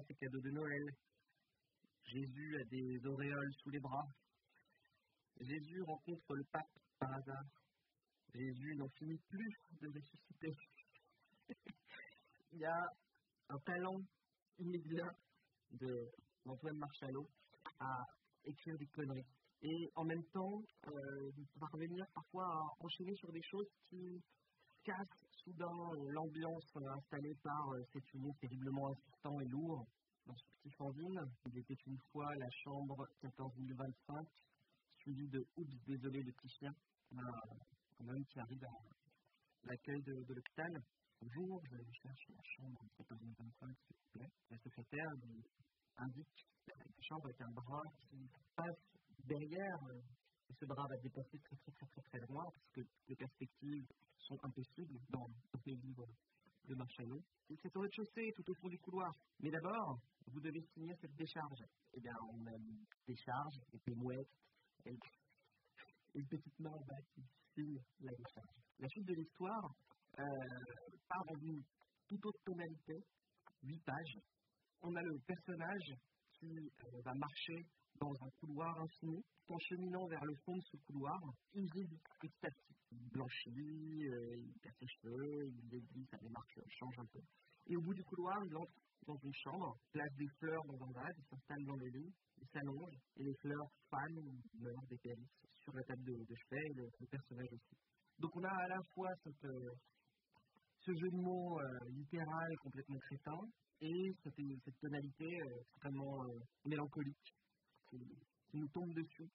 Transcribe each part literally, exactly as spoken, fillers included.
ses cadeaux de Noël. Jésus a des auréoles sous les bras. Jésus rencontre le pape par hasard. Jésus n'en finit plus de ressusciter. Il y a un talent immédiat de- d'Antoine Marchalo à écrire des conneries. Et en même temps, euh, parvenir parfois à enchaîner sur des choses qui cassent soudain euh, l'ambiance euh, installée par euh, cet humour terriblement insistant et lourd dans ce petit fanzine. Il était une fois la chambre quatorze mille vingt-cinq, suivi de Oups, désolé, le petit chien. On a un homme qui arrive à l'accueil de, de l'hôpital. Bonjour, je cherche la chambre quatorze mille vingt-cinq, s'il vous plaît. La secrétaire lui indique la chambre avec un bras qui passe derrière. euh, Et ce bras va dépasser très très très très très loin parce que les perspectives sont impossibles dans les livres de Marchalo. Et c'est au rez-de-chaussée, tout au fond du couloir. Mais d'abord, vous devez signer cette décharge. Eh bien, on a une décharge, des mouettes, et une petite main en bas qui signe la décharge. La suite de l'histoire euh, part dans une toute autre tonalité, huit pages. On a le personnage qui euh, va marcher dans un couloir infini. En cheminant vers le fond de ce couloir, il vide petit à petit. Il blanchit, euh, il perd ses cheveux, il dévisse, sa démarche change un peu. Et au bout du couloir, il entre dans une chambre, place des fleurs dans un vase, il s'installe dans le lit, il s'allonge, et les fleurs fanent, meurent, dépérissent sur la table de, de chevet, et le, le personnage aussi. Donc on a à la fois cette, euh, ce jeu de mots euh, littéral complètement crétin, et cette, cette tonalité euh, extrêmement euh, mélancolique qui, qui nous tombe dessus.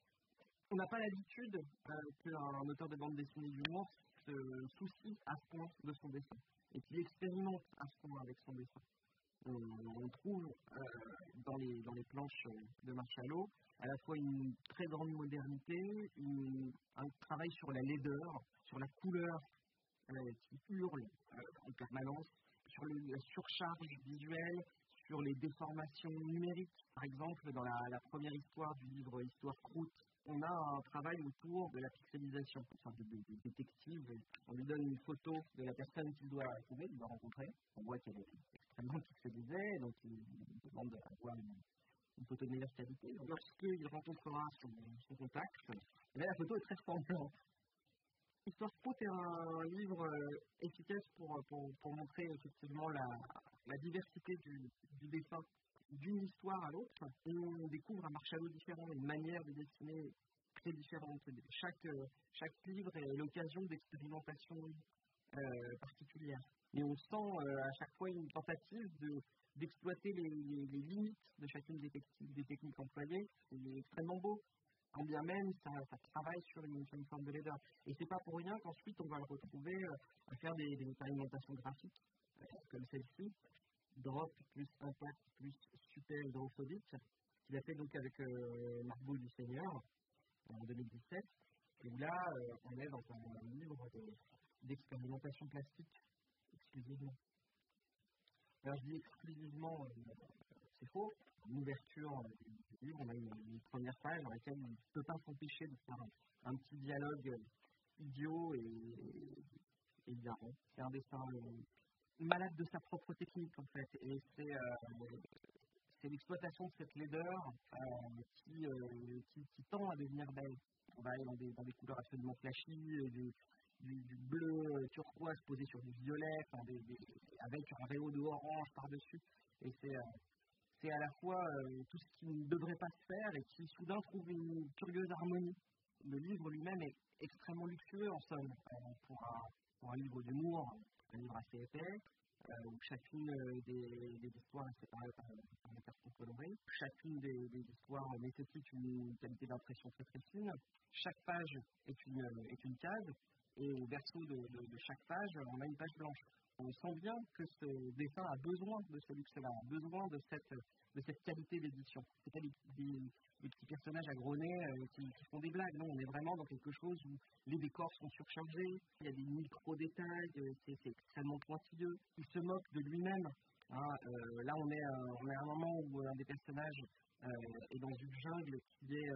On n'a pas l'habitude euh, qu'un auteur de bande dessinée d'humour se soucie à ce point de son dessin, et qu'il expérimente à ce point avec son dessin. On, on trouve euh, dans, les, dans les planches de Marchalo à la fois une très grande modernité, une, un travail sur la laideur, sur la couleur euh, qui hurle euh, en permanence, sur le, la surcharge visuelle, sur les déformations numériques. Par exemple, dans la, la première histoire du livre Histoire Croûte, on a un travail autour de la pixelisation. Une sorte de, de, de détective, on lui donne une photo de la personne qu'il doit trouver, qu'il doit rencontrer. On voit qu'elle est extrêmement pixelisée, donc il, il demande d'avoir une, une photo de meilleure qualité. Lorsqu'il rencontrera son, son contact, et là, la photo est très ressemblante. Histoire Croûte est un livre euh, efficace pour, pour, pour montrer effectivement la, la diversité du, du dessin d'une histoire à l'autre. On découvre un Marchalo différent, une manière de dessiner très différente. Chaque, euh, chaque livre est l'occasion d'expérimentations euh, particulières. Et on sent euh, à chaque fois une tentative de, d'exploiter les, les, les limites de chacune des, techniques, des techniques employées. C'est extrêmement beau. Quand bien même, ça, ça travaille sur une, sur une forme de laideur. Et c'est pas pour rien qu'ensuite on va le retrouver euh, à faire des, des expérimentations graphiques, euh, comme celle-ci, Drop plus Impact plus Super Hydrophobique, qu'il a fait donc avec euh, Margot du Seigneur en deux mille dix-sept. Et où là, euh, on est dans un, un livre de, d'expérimentation plastique exclusivement. Alors je dis exclusivement, euh, c'est faux. L'ouverture du livre, on a une, une première page dans laquelle on ne peut pas s'empêcher de faire un, un petit dialogue idiot et, et hilarant. C'est un dessin euh, malade de sa propre technique en fait. Et c'est, euh, c'est l'exploitation de cette laideur euh, qui, euh, qui, qui tend à devenir belle. On va aller dans des, dans des couleurs absolument flashy, du, du, du bleu turquoise posé sur du violet, enfin des, des, avec un réseau de orange par-dessus. Et c'est... Euh, c'est à la fois euh, tout ce qui ne devrait pas se faire et qui soudain trouve une curieuse harmonie. Le livre lui-même est extrêmement luxueux en somme, euh, pour, un, pour un livre d'humour, un livre assez épais, euh, où chacune euh, des, des histoires est séparée par, par des cartons colorés. Chacune des, des histoires nécessite une qualité d'impression très très fine. Chaque page est une, est une case et au verso de, de, de chaque page, on a une page blanche. On sent bien que ce dessin a besoin de ce luxe-là, a besoin de cette, de cette qualité d'édition. C'est pas des, des, des petits personnages à gros nez euh, qui, qui font des blagues, non, on est vraiment dans quelque chose où les décors sont surchargés, il y a des micro-détails, euh, c'est, c'est extrêmement pointilleux. Il se moque de lui-même. Hein, euh, là, on est, à, on est à un moment où un des personnages euh, est dans une jungle qui est... Euh,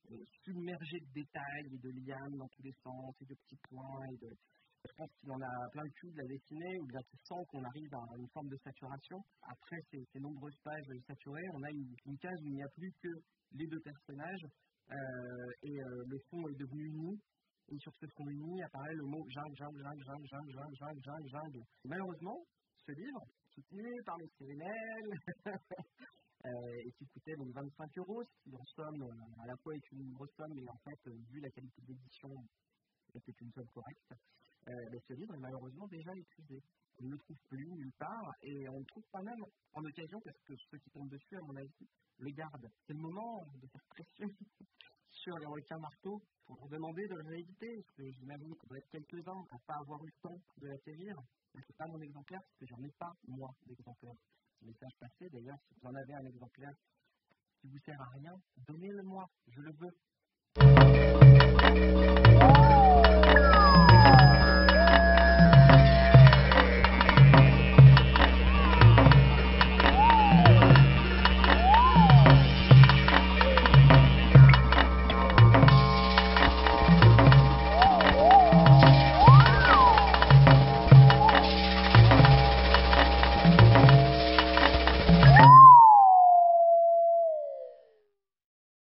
euh, submergé de détails et de lianes dans tous les sens et de petits points. Et de... Je pense qu'il en a plein le cul de la dessiner, ou bien qu'il sent qu'on arrive à une forme de saturation. Après ces, ces nombreuses pages saturées, on a une, une case où il n'y a plus que les deux personnages euh, et euh, le fond est devenu uni. Et sur ce fond uni apparaît le mot jungle, jungle, jungle, jungle, jungle, jungle, jungle, jungle, jungle. Malheureusement, ce livre, soutenu par le C N L, euh, et qui coûtait donc vingt-cinq euros, ce qui en somme euh, à la fois est une grosse somme, mais en fait, euh, vu la qualité d'édition, c'était une somme correcte. Euh, mais ce livre est malheureusement déjà épuisé. On ne le trouve plus nulle part, et on ne le trouve pas même en occasion, parce que ceux qui tombent dessus, à mon avis, le gardent. C'est le moment de faire pression sur les requins marteaux pour leur demander de le rééditer, parce que j'imagine qu'on doit être quelques-uns à ne pas avoir eu le temps de l'acquérir. Mais ce n'est pas mon exemplaire, parce que j'en ai pas, moi, d'exemplaire. Message passé, d'ailleurs, si vous en avez un exemplaire qui vous sert à rien, donnez-le-moi, je le veux.